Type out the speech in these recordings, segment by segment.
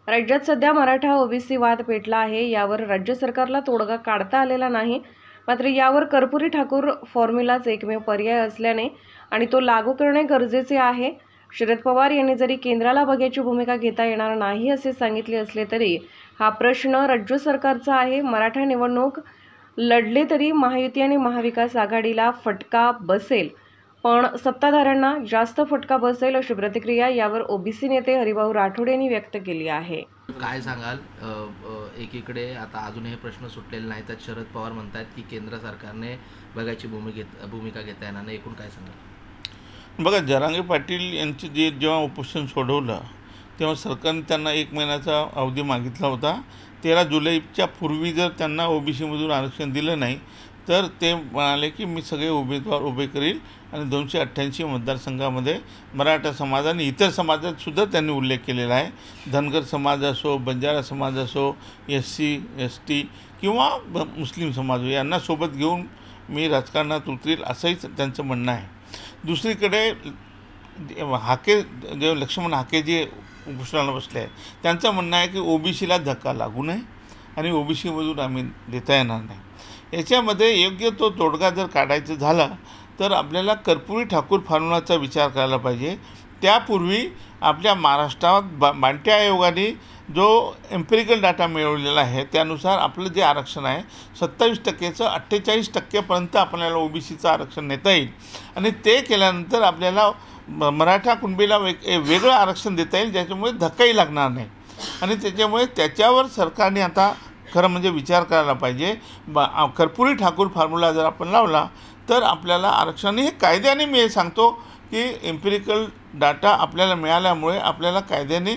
राज्यात सध्या मराठा ओबीसी वाद पेटला आहे। यावर राज्य सरकारला तोडगा काढता आलेला नाही। मात्र यावर कर्पूरी ठाकूर फॉर्म्युलाच एकमेव पर्याय असल्याने आणि तो लागू करणे गरजेचे आहे। शरद पवार यांनी जरी केंद्राला बघ्याची भूमिका घेता येणार नाही असे सांगितले असले तरी हा प्रश्न राज्य सरकारचा आहे। मराठा निवडणूक लढले तरी महायुती आणि महाविकास आघाडीला फटका बसेल, पण सत्ताधाऱ्यांना जास्त फटका बसेल अशी प्रतिक्रिया यावर ओबीसी नेते हरिभाऊ राठोड यांनी व्यक्त केली आहे। काय सांगाल, एकीकडे आता अजून हे प्रश्न सुटलेले नाहीत, शरद पवार म्हणतात की केंद्र सरकारने बघायची भूमिका घेता येणार नाही, एकूण काय सांगाल? बघा, जरांगे पाटील यांचे जेव्हा उपोषण सोडवलं तेव्हा सरकारने त्यांना 1 महिन्याचा अवधी मागितला होता। 13 जुलैच्या पूर्वी जर त्यांना ओबीसीमधून आरक्षण दिलं नाही तर ते म्हणाले की मी सगळे उमेदवार उभे करील आणि 288 मतदारसंघामध्ये मराठा समाज आणि इतर समाजात सुद्धा त्यांनी उल्लेख केलेला आहे। धनगर समाज असो, बंजारा समाज असो, SC ST किंवा मुस्लिम समाज यांना सोबत घेऊन मी राजकारणात उतरील असंही त्यांचं म्हणणं आहे। दुसरीकडे हाके जे लक्ष्मण हाके जे उपोषणाला बसले आहेत त्यांचं म्हणणं आहे की ओबीसीला धक्का लागू नये आणि ओबीसीमधून आम्ही देता येणार नाही। याच्यामध्ये योग्य तो तोडगा जर काढायचा झाला तर आपल्याला कर्पूरी ठाकूर फॉर्म्युलाचा विचार करायला पाहिजे। त्यापूर्वी आपल्या महाराष्ट्रात बांटे आयोगाने जो एम्पिरिकल डाटा मिळवलेला आहे त्यानुसार आपलं जे आरक्षण आहे 27%चं 48%पर्यंत आपल्याला ओबीसीचं आरक्षण नेता येईल आणि ते केल्यानंतर आपल्याला मराठा कुणबीला वेगळं आरक्षण देता येईल, ज्याच्यामुळे धक्काही लागणार नाही आणि त्याच्यावर सरकारने आता खरं म्हणजे विचार करायला पाहिजे। कर्पूरी ठाकूर फॉर्म्युला जर आपण लावला तर आपल्याला आरक्षण हे कायद्याने मी सांगतो की एम्पिरिकल डाटा आपल्याला मिळाल्यामुळे आपल्याला कायद्याने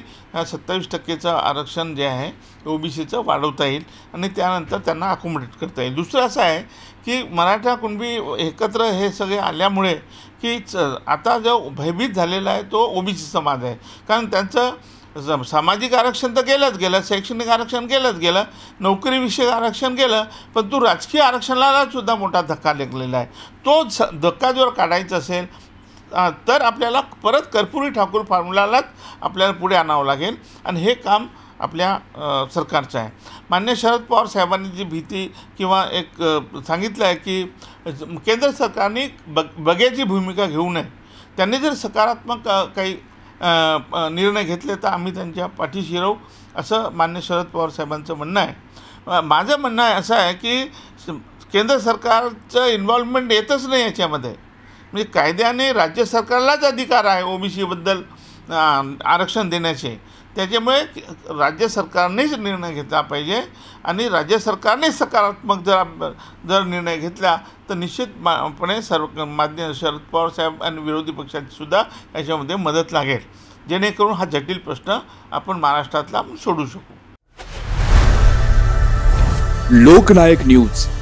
27%चं आरक्षण जे आहे ओबीसीचं वाढवता येईल आणि त्यानंतर त्यांना अकोमोडेट करता येईल। दुसरं असं आहे की मराठा कुणबी एकत्र हे सगळे आल्यामुळे की आता जो भयभीत झालेला आहे तो ओबीसी समाज आहे, कारण त्यांचं सामाजिक आरक्षण तर गेलं, शैक्षणिक आरक्षण गेलं, नोकरीविषयक आरक्षण गेलं, पण तो राजकीय आरक्षणाला सुद्धा मोठा धक्का लागलेला आहे। तो धक्का जर काढायचा असेल तर आपल्याला परत कर्पूरी ठाकूर फॉर्म्युलालाच आपल्याला पुढे आणावं लागेल आणि हे काम आपल्या सरकारचं आहे। मान्य शरद पवार साहेबांनी जी भीती किंवा एक सांगितलं आहे की केंद्र सरकारने बघ्याची भूमिका घेऊ नये, त्यांनी जर सकारात्मक काही निर्णय घेतले तर आम्ही त्यांच्या पाठीशी राहू असं मान्य शरद पवार साहेबांचं म्हणणं आहे। माझं म्हणणं असं आहे की केंद्र सरकारचं इन्व्हॉल्वमेंट येतच नाही याच्यामध्ये, म्हणजे कायद्याने राज्य सरकारलाच अधिकार आहे ओबीसीबद्दल आरक्षण देण्याचे, त्याच्यामुळे राज्य सरकारनेच निर्णय घेतला पाहिजे आणि राज्य सरकारने सकारात्मक जर निर्णय घेतला तर निश्चितपणे मान्य शरद पवार साहेब आणि विरोधी पक्षाची सुद्धा याच्यामध्ये मदत लागेल, जेणेकरून हा जटिल प्रश्न आपण महाराष्ट्रातला सोडू शकू। लोकनायक न्यूज